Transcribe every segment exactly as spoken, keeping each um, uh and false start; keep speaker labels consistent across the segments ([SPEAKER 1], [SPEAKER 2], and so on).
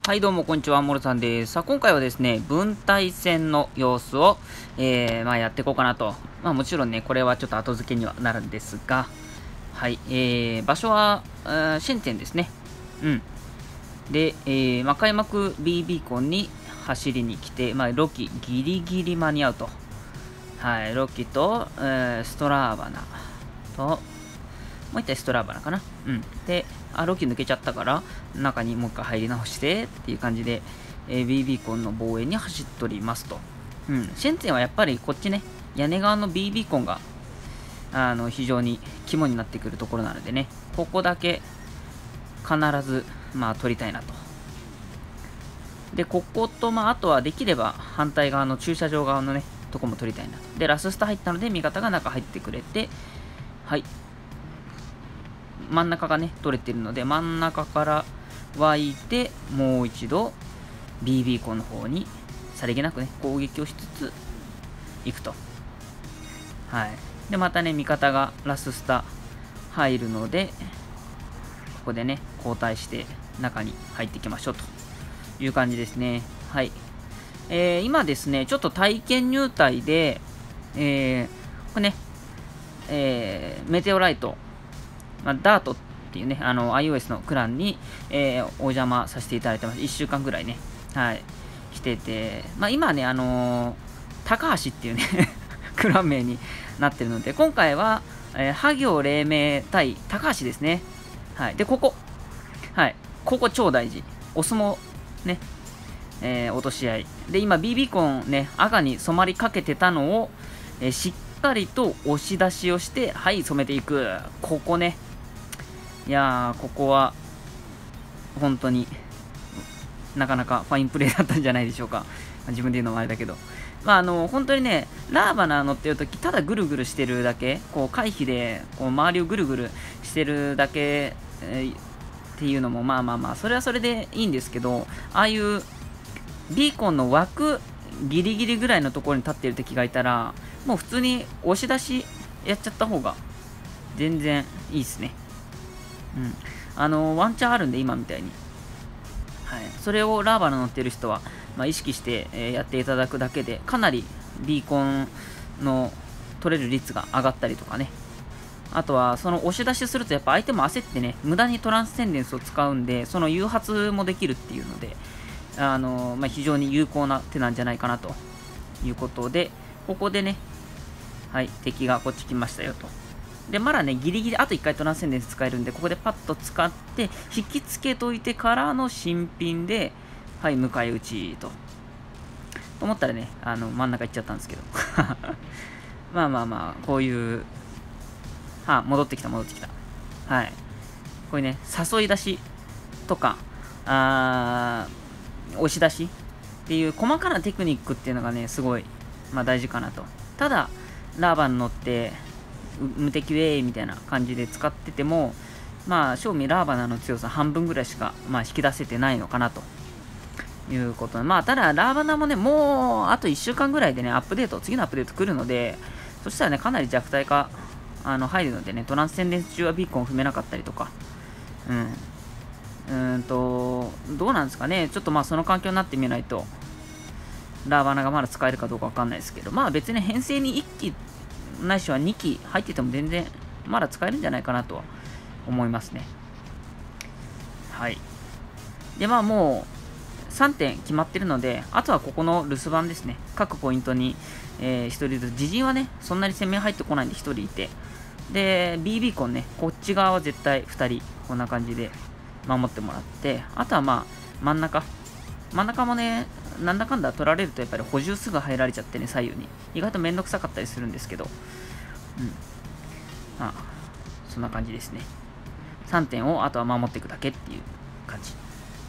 [SPEAKER 1] はいどうもこんにちは、モルさんです。さあ今回はですね、分隊戦の様子を、えーまあ、やっていこうかなと。まあもちろんね、これはちょっと後付けにはなるんですが、はい、えー、場所は、えー、深センですね。うん。で、えーまあ、開幕 B ビーコンに走りに来て、まあ、ロキギリギリ間に合うと。はい、ロキと、えーストラーバナと、もう一体ストラーバナかな。うん。で、あ、ロキ抜けちゃったから、中にもう一回入り直してっていう感じで、えー、B ビーコンの防衛に走っておりますと。うん。シェンツェンはやっぱりこっちね、屋根側の B ビーコンが、あの、非常に肝になってくるところなのでね、ここだけ必ず、まあ、取りたいなと。で、ここと、まあ、あとはできれば反対側の駐車場側のね、とこも取りたいなと。で、ラススタ入ったので、味方が中入ってくれて、はい。真ん中がね、取れてるので、真ん中から湧いて、もう一度、B ビーコンの方に、さりげなくね、攻撃をしつつ、行くと。はい。で、またね、味方がラススタ入るので、ここでね、交代して、中に入っていきましょうという感じですね。はい。えー、今ですね、ちょっと体験入隊で、えー、これね、えー、メテオライト、まあ、ダートっていうね、あの、iOS のクランに、えー、お邪魔させていただいてます。いっしゅうかんぐらいね、はい、来てて、まあ、今ね、あのー、高橋っていうねクラン名になってるので、今回は、えー、ハ行黎明対高橋ですね。はい。で、ここ。はい。ここ超大事。お相撲、ね、えー、落とし合い。で、今、ビービーコンね、赤に染まりかけてたのを、えー、しっかりと押し出しをして、はい、染めていく。ここね。いやー、ここは、本当になかなかファインプレーだったんじゃないでしょうか。自分で言うのもあれだけど。まあ、あの、本当にね、ラーバナ乗ってるとき、ただぐるぐるしてるだけ、こう、回避で、こう、周りをぐるぐるしてるだけ、えーっていうのも、まあまあまあ、それはそれでいいんですけど、ああいうビーコンの枠ギリギリぐらいのところに立っている敵がいたら、もう普通に押し出しやっちゃった方が全然いいですね。うん。あの、ワンチャンあるんで、今みたいに。はい。それをラーバナ乗ってる人は、まあ、意識して、えーやっていただくだけで、かなりビーコンの取れる率が上がったりとかね。あとは、その押し出しすると、やっぱ相手も焦ってね、無駄にトランスセンデンスを使うんで、その誘発もできるっていうので、あのまあ、非常に有効な手なんじゃないかなということで、ここでね、はい、敵がこっち来ましたよと。で、まだね、ギリギリ、あといっかいトランスセンデンス使えるんで、ここでパッと使って、引きつけといてからの新品で、はい、迎え撃ちと。と思ったらね、あの、真ん中行っちゃったんですけど。まあまあまあ、こういう、はあ、戻ってきた、戻ってきた。はい。こういうね、誘い出しとか、あー押し出しっていう細かなテクニックっていうのがね、すごい、まあ大事かなと。ただ、ラーバン乗って、無敵ウェイみたいな感じで使ってても、まあ、正味ラーバナの強さ半分ぐらいしか、まあ、引き出せてないのかなということで、まあ、ただ、ラーバナもね、もうあといっしゅうかんぐらいでね、アップデート、次のアップデート来るので、そしたらね、かなり弱体化あの入るのでね、トランスセンデンス中はビーコンを踏めなかったりとか、うん、うーんと、どうなんですかね、ちょっとまあ、その環境になってみないと、ラーバナがまだ使えるかどうかわかんないですけど、まあ別に編成にいっきないしはにき入ってても全然まだ使えるんじゃないかなとは思いますね。はい。で、まあもうさんてん決まってるので、あとはここの留守番ですね。各ポイントに、えー、ひとりずつ。自陣はね、そんなに攻め入ってこないんでひとりいて。で、B ビーコンね、こっち側は絶対ふたり、こんな感じで守ってもらって、あとはまあ真ん中。真ん中もね、なんだかんだ取られるとやっぱり補充すぐ入られちゃってね、左右に。意外とめんどくさかったりするんですけど、うん。まあ、そんな感じですね。さんてんをあとは守っていくだけっていう感じ。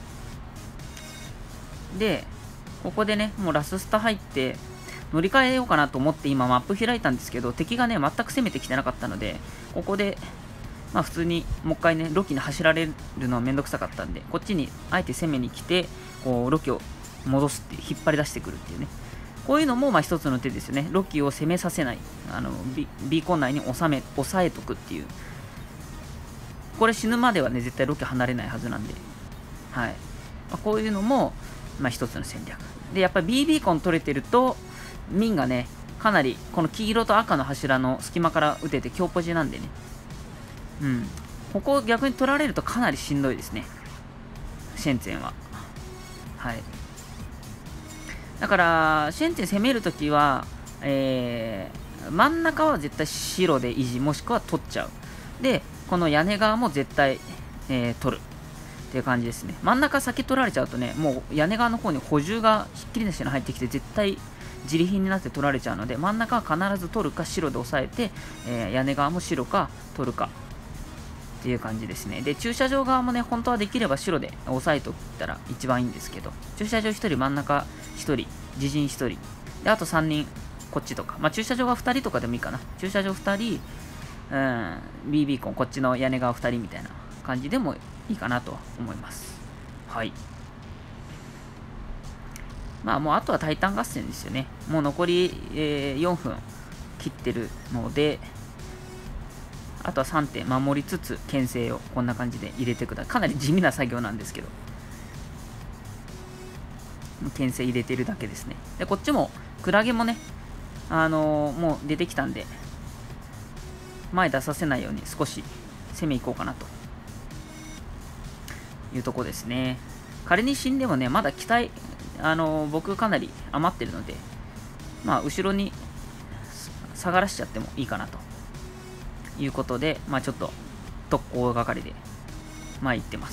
[SPEAKER 1] で、ここでね、もうラススタ入って、乗り換えようかなと思って今マップ開いたんですけど、敵がね、全く攻めてきてなかったので、ここで、まあ普通にもう一回ね、ロキに走られるのはめんどくさかったんで、こっちにあえて攻めに来て、こう、ロキを戻すっていう、引っ張り出してくるっていうね。こういうのもまあ一つの手ですよね。ロキを攻めさせない。あの、ビ, ビーコン内に収め、抑えとくっていう。これ死ぬまではね、絶対ロキ離れないはずなんで。はい。 まあ、こういうのも、まあ、一つの戦略で、やっぱり B ビーコン取れてるとミンがねかなりこの黄色と赤の柱の隙間から打てて強ポジなんでね、うん、ここを逆に取られるとかなりしんどいですね、シェンツェンは。はい。だから、シェンツェン攻めるときは、えー、真ん中は絶対白で維持、もしくは取っちゃう。で、この屋根側も絶対、えー、取る。っていう感じですね。真ん中先取られちゃうとね、もう屋根側の方に補充がひっきりなしに入ってきて、絶対自利品になって取られちゃうので、真ん中は必ず取るか白で抑えて、えー、屋根側も白か取るかっていう感じですね。で、駐車場側もね、本当はできれば白で押さえとったら一番いいんですけど、駐車場ひとり、真ん中ひとり、自陣ひとり、で、あとさんにん、こっちとか、まあ、駐車場がふたりとかでもいいかな。駐車場ふたり、うん、B ビーコン、こっちの屋根側ふたりみたいな感じでもいいかなとは思います。はい。まあ、もうあとはタイタン合戦ですよね。もう残り、えー、よんぷん切ってるので、あとはさんてん守りつつ、牽制をこんな感じで入れてください。かなり地味な作業なんですけど、牽制入れてるだけですね。で、こっちも、クラゲもね、あのー、もう出てきたんで、前出させないように少し攻めいこうかなというとこですね。仮に死んでもね、まだ機体、あのー、僕かなり余ってるので、まあ、後ろに下がらしちゃってもいいかなということで、まあ、ちょっと特攻係で前行ってます。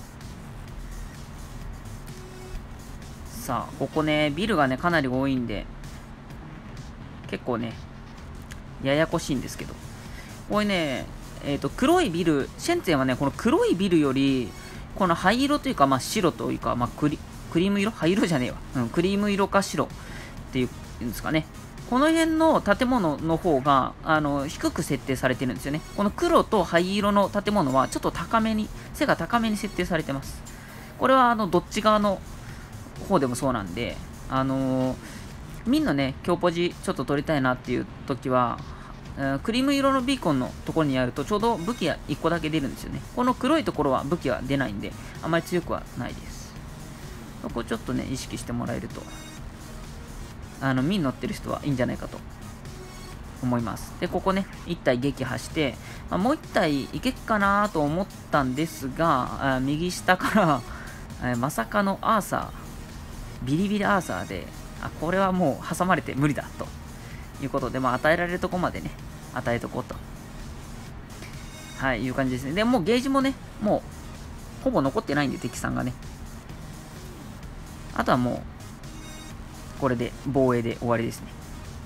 [SPEAKER 1] さあ、ここね、ビルがね、かなり多いんで、結構ね、ややこしいんですけど、これね、えっと、黒いビル、シェンツェンはね、この黒いビルより、この灰色というか、まあ、白というか、まあ、クリ、クリーム色灰色じゃねえわ。うん、クリーム色か白っていうんですかね。この辺の建物の方が、あの、低く設定されてるんですよね。この黒と灰色の建物は、ちょっと高めに、背が高めに設定されてます。これは、あの、どっち側の方でもそうなんで、あのー、ミンのね、強ポジちょっと取りたいなっていう時は、クリーム色のビーコンのところにやるとちょうど武器がいっこだけ出るんですよね。この黒いところは武器は出ないんで、あまり強くはないです。そこちょっとね、意識してもらえると、あの、ミン乗ってる人はいいんじゃないかと思います。で、ここね、いち体撃破して、まあ、もういち体いけっかなと思ったんですが、あ右下からまさかのアーサー、ビリビリアーサーで、あ、これはもう挟まれて無理だということで、まあ、与えられるとこまでね、与えとこうと。はい、いう感じですね。でもうゲージもね、もう、ほぼ残ってないんで、敵さんがね。あとはもう、これで防衛で終わりですね。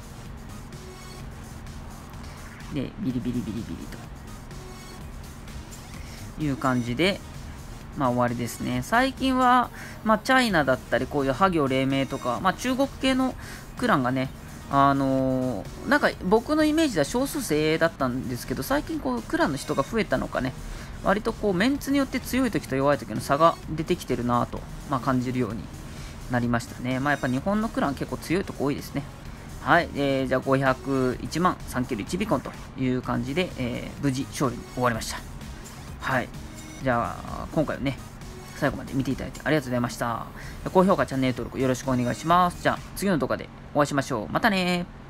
[SPEAKER 1] で、ビリビリビリビリという感じで、まあ終わりですね。最近は、まあチャイナだったり、こういうハ行黎明とか、まあ中国系のクランがね、あのー、なんか僕のイメージでは少数精鋭だったんですけど、最近こうクランの人が増えたのかね、割とこうメンツによって強い時と弱い時の差が出てきてるなぁと、まあ、感じるようになりましたね。まあやっぱ日本のクラン結構強いとこ多いですね。はい、えー、じゃあごひゃくいちまんさんキルいちビコンという感じで、えー、無事勝利に終わりました。はい。じゃあ、今回はね、最後まで見ていただいてありがとうございました。高評価、チャンネル登録よろしくお願いします。じゃあ、次の動画でお会いしましょう。またねー。